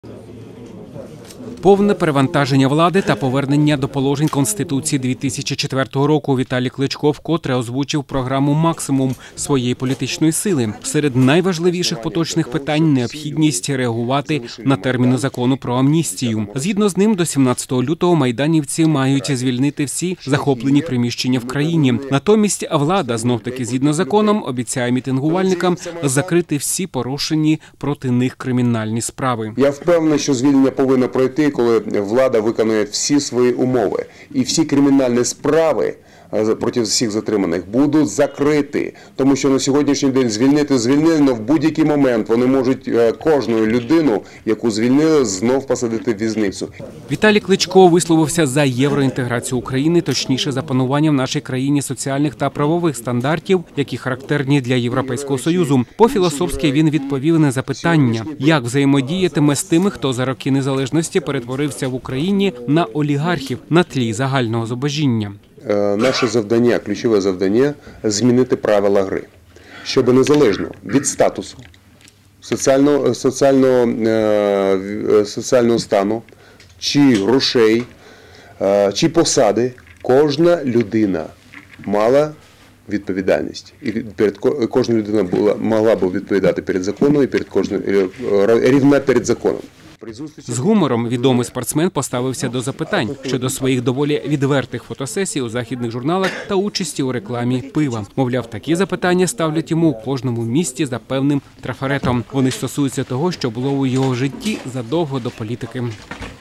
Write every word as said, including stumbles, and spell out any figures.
Повне перевантаження влади та повернення до положень Конституції дві тисячі четвертого року. Віталій Кличко вкотре озвучив програму «Максимум» своєї політичної сили. Серед найважливіших поточних питань – необхідність реагувати на терміни закону про амністію. Згідно з ним, до сімнадцятого лютого майданівці мають звільнити всі захоплені приміщення в країні. Натомість влада, знов-таки згідно з законом, обіцяє мітингувальникам закрити всі порушені проти них кримінальні справи. Я впевнений, що звільнення повинно пройти, коли влада виконує всі свої умови. І всі кримінальні справи проти всіх затриманих будуть закриті. Тому що на сьогоднішній день звільнити звільнили, але в будь-який момент вони можуть кожну людину, яку звільнили, знов посадити в в'язницю. Віталій Кличко висловився за євроінтеграцію України, точніше за панування в нашій країні соціальних та правових стандартів, які характерні для Європейського Союзу. По-філософськи він відповів на запитання, як взаємодіятиме з тими, хто за роки незалежності перетворився в Україні на олігархів на тлі загального зубожіння. Наше завдання, ключове завдання – змінити правила гри, щоб незалежно від статусу, соціального, соціального, соціального стану, чи грошей, чи посади, кожна людина мала відповідальність. І перед кожна людина була, могла б відповідати перед законом і перед кожною, рівна перед законом. З гумором відомий спортсмен поставився до запитань щодо своїх доволі відвертих фотосесій у західних журналах та участі у рекламі пива. Мовляв, такі запитання ставлять йому у кожному місті за певним трафаретом. Вони стосуються того, що було у його житті задовго до політики.